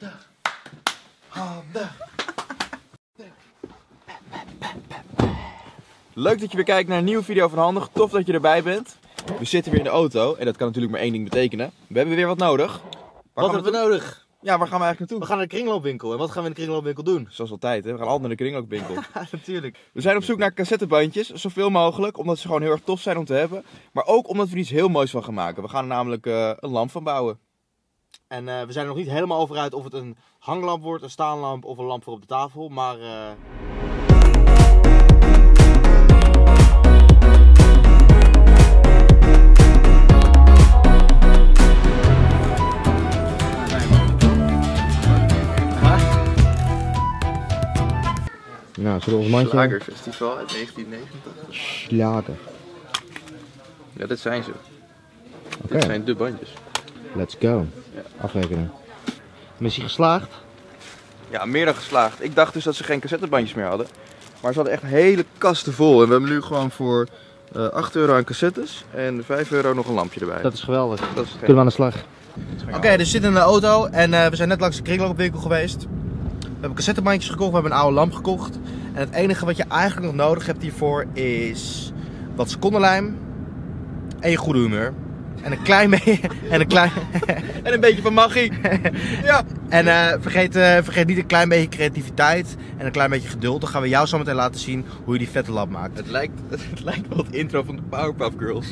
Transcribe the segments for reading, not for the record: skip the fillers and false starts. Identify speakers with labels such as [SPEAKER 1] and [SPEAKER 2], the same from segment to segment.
[SPEAKER 1] Leuk dat je weer kijkt naar een nieuwe video van Handig. Tof dat je erbij bent. We zitten weer in de auto en dat kan natuurlijk maar één ding betekenen. We hebben weer wat nodig.
[SPEAKER 2] Wat hebben we nodig?
[SPEAKER 1] Ja, waar gaan we eigenlijk naartoe?
[SPEAKER 2] We gaan naar de kringloopwinkel. En wat gaan we in de kringloopwinkel doen?
[SPEAKER 1] Zoals altijd, hè? We gaan altijd naar de kringloopwinkel.
[SPEAKER 2] Ja, natuurlijk.
[SPEAKER 1] We zijn op zoek naar cassettebandjes, zoveel mogelijk, omdat ze gewoon heel erg tof zijn om te hebben. Maar ook omdat we er iets heel moois van gaan maken. We gaan er namelijk een lamp van bouwen.
[SPEAKER 2] En we zijn er nog niet helemaal over uit of het een hanglamp wordt, een staanlamp of een lamp voor op de tafel. Maar...
[SPEAKER 1] Nou, zullen we ons mandje...
[SPEAKER 3] Slagerfestival uit 1989.
[SPEAKER 1] Slager.
[SPEAKER 3] Ja, dit zijn ze.
[SPEAKER 1] Oké.
[SPEAKER 3] Dit zijn de bandjes.
[SPEAKER 1] Let's go.
[SPEAKER 3] Ja.
[SPEAKER 1] Afrekenen.
[SPEAKER 2] Missie geslaagd?
[SPEAKER 1] Ja, meer dan geslaagd. Ik dacht dus dat ze geen cassettebandjes meer hadden. Maar ze hadden echt hele kasten vol. En we hebben nu gewoon voor 8 euro aan cassettes en 5 euro nog een lampje erbij.
[SPEAKER 2] Dat is geweldig.
[SPEAKER 1] Dat is
[SPEAKER 2] Kunnen we aan de slag. Oké, dus we zitten in de auto en we zijn net langs de kringloopwinkel geweest. We hebben cassettebandjes gekocht, we hebben een oude lamp gekocht. En het enige wat je eigenlijk nog nodig hebt hiervoor is wat secondenlijm en je goede humeur. En een klein beetje...
[SPEAKER 1] En een beetje van magie. Ja.
[SPEAKER 2] En vergeet niet een klein beetje creativiteit en een klein beetje geduld. Dan gaan we jou zo meteen laten zien hoe je die vette lamp maakt.
[SPEAKER 1] Het lijkt wel het intro van de Powerpuff Girls.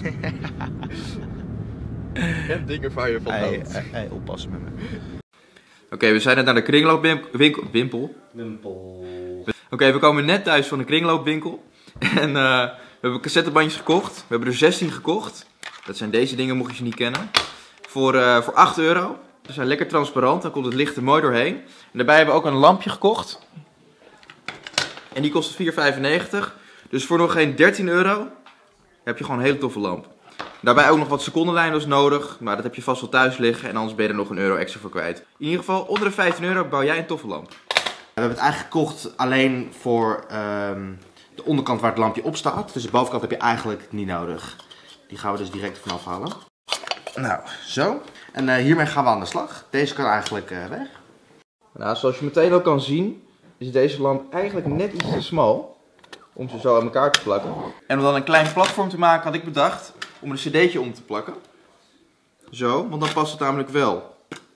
[SPEAKER 1] En dingen van je van hout.
[SPEAKER 2] Hey, oppassen met me.
[SPEAKER 1] Oké, we zijn net naar de kringloopwinkel. Oké, we komen net thuis van de kringloopwinkel. En we hebben cassettebandjes gekocht. We hebben er 16 gekocht. Dat zijn deze dingen, mocht je ze niet kennen. Voor 8 euro. Ze zijn lekker transparant, dan komt het licht er mooi doorheen. En daarbij hebben we ook een lampje gekocht. En die kost 4,95. Dus voor nog geen 13 euro heb je gewoon een hele toffe lamp. Daarbij ook nog wat secondenlijnen is nodig, maar dat heb je vast wel thuis liggen en anders ben je er nog €1 extra voor kwijt. In ieder geval, onder de 15 euro bouw jij een toffe lamp.
[SPEAKER 2] We hebben het eigenlijk gekocht alleen voor de onderkant waar het lampje op staat. Dus de bovenkant heb je eigenlijk niet nodig. Die gaan we dus direct vanaf halen. Nou, zo. En hiermee gaan we aan de slag. Deze kan eigenlijk weg.
[SPEAKER 1] Nou, zoals je meteen ook kan zien, is deze lamp eigenlijk net iets te smal om ze zo aan elkaar te plakken. En om dan een klein platform te maken had ik bedacht om een cd'tje om te plakken. Zo, want dan past het namelijk wel.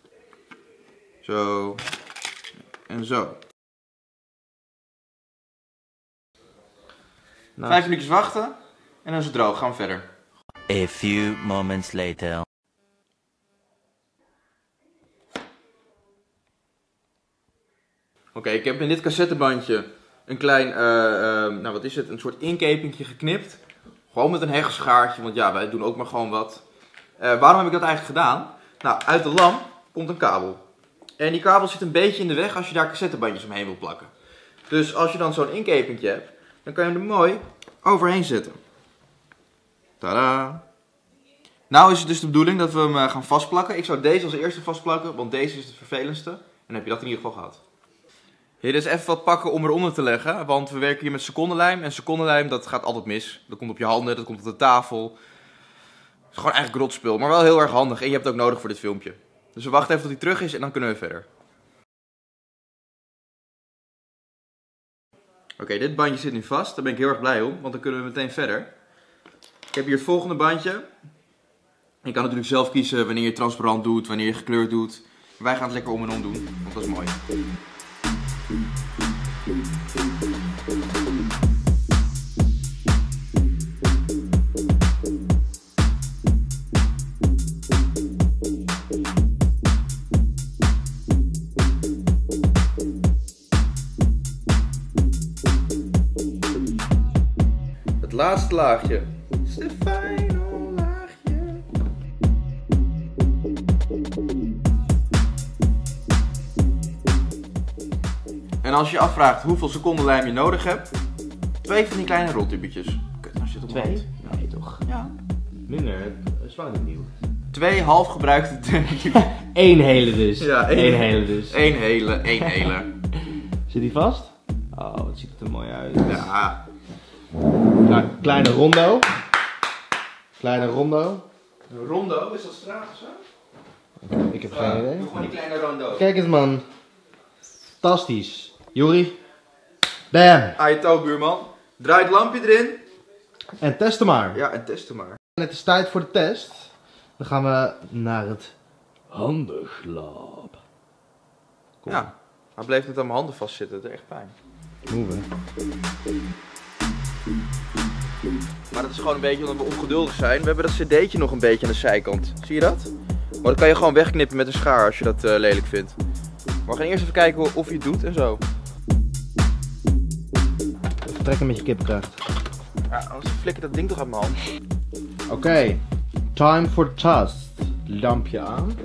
[SPEAKER 1] Zo. En zo. Nou. 5 minuutjes wachten en dan is het droog. Gaan we verder.
[SPEAKER 4] A few moments later.
[SPEAKER 1] Oké, ik heb in dit cassettebandje een klein, nou wat is het, een soort inkepingje geknipt. Gewoon met een heggeschaartje, want ja, wij doen ook maar gewoon wat. Waarom heb ik dat eigenlijk gedaan? Nou, uit de lamp komt een kabel. En die kabel zit een beetje in de weg als je daar cassettebandjes omheen wil plakken. Dus als je dan zo'n inkepingje hebt, dan kan je hem er mooi overheen zetten. Tadaa! Nou is het dus de bedoeling dat we hem gaan vastplakken. Ik zou deze als eerste vastplakken, want deze is het vervelendste. En dan heb je dat in ieder geval gehad. Hier is even wat pakken om eronder te leggen, want we werken hier met secondenlijm. En secondenlijm, dat gaat altijd mis. Dat komt op je handen, dat komt op de tafel. Het is gewoon eigenlijk rotspul, maar wel heel erg handig. En je hebt het ook nodig voor dit filmpje. Dus we wachten even tot hij terug is en dan kunnen we verder. Oké, dit bandje zit nu vast. Daar ben ik heel erg blij om, want dan kunnen we meteen verder. Ik heb hier het volgende bandje. Je kan natuurlijk zelf kiezen wanneer je transparant doet, wanneer je gekleurd doet. Wij gaan het lekker om en om doen, want dat is mooi. Het laatste laagje. Stefano laagje. En als je je afvraagt hoeveel secondenlijm je nodig hebt, 2 van die kleine roltubetjes. Kut, nou zit op
[SPEAKER 2] 2? Nee toch?
[SPEAKER 1] Ja.
[SPEAKER 2] Minder, dat is wel niet nieuw.
[SPEAKER 1] 2 half gebruikte.
[SPEAKER 2] 1 hele dus.
[SPEAKER 1] Ja,
[SPEAKER 2] 1 hele dus.
[SPEAKER 1] 1 hele.
[SPEAKER 2] Zit die vast? Oh, wat ziet het er mooi uit.
[SPEAKER 1] Ja.
[SPEAKER 2] Nou, kleine rondo. Kleine rondo.
[SPEAKER 1] Een rondo, is dat straat of zo?
[SPEAKER 2] Ik heb geen idee.
[SPEAKER 1] Doe gewoon die kleine rondo.
[SPEAKER 2] Kijk eens man. Fantastisch. Juri. Bam.
[SPEAKER 1] Aito, buurman. Draai het lampje erin.
[SPEAKER 2] En testen maar.
[SPEAKER 1] Ja, en testen maar.
[SPEAKER 2] Het is tijd voor de test. Dan gaan we naar het handenglab. Kom.
[SPEAKER 1] Ja, hij bleef net aan mijn handen vastzitten. Het is echt pijn.
[SPEAKER 2] Move.
[SPEAKER 1] Maar dat is gewoon een beetje omdat we ongeduldig zijn. We hebben dat cd'tje nog een beetje aan de zijkant. Zie je dat? Maar dat kan je gewoon wegknippen met een schaar als je dat lelijk vindt. Maar we gaan eerst even kijken of je het doet en zo.
[SPEAKER 2] Even trekken met je kippenkracht.
[SPEAKER 1] Ja, anders flikker dat ding toch uit mijn hand.
[SPEAKER 2] Oké. Time for the test. Lampje aan.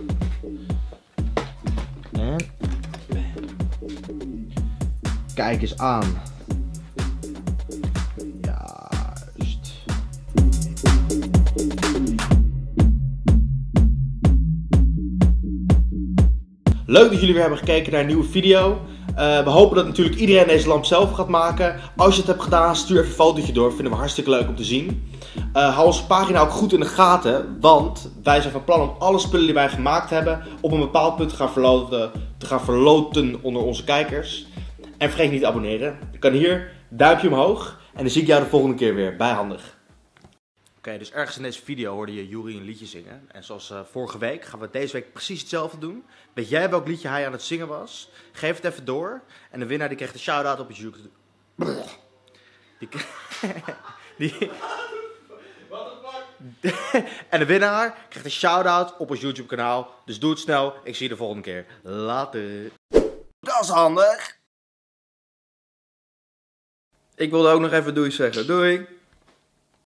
[SPEAKER 2] En... Kijk eens aan. Juist. Leuk dat jullie weer hebben gekeken naar een nieuwe video. We hopen dat natuurlijk iedereen deze lamp zelf gaat maken. Als je het hebt gedaan, stuur even een fotootje door. Vinden we hartstikke leuk om te zien. Hou onze pagina ook goed in de gaten. Want wij zijn van plan om alle spullen die wij gemaakt hebben op een bepaald punt te gaan verloten onder onze kijkers. En vergeet niet te abonneren. Je kan hier duimpje omhoog. En dan zie ik jou de volgende keer weer. Bijhandig. Oké, dus ergens in deze video hoorde je Juri een liedje zingen. En zoals vorige week gaan we deze week precies hetzelfde doen. Weet jij welk liedje hij aan het zingen was? Geef het even door. En de winnaar die krijgt een shout-out op het YouTube. En de winnaar krijgt een shout-out op ons YouTube kanaal. Dus doe het snel. Ik zie je de volgende keer. Later. Dat is handig.
[SPEAKER 1] Ik wilde ook nog even doei zeggen. Doei!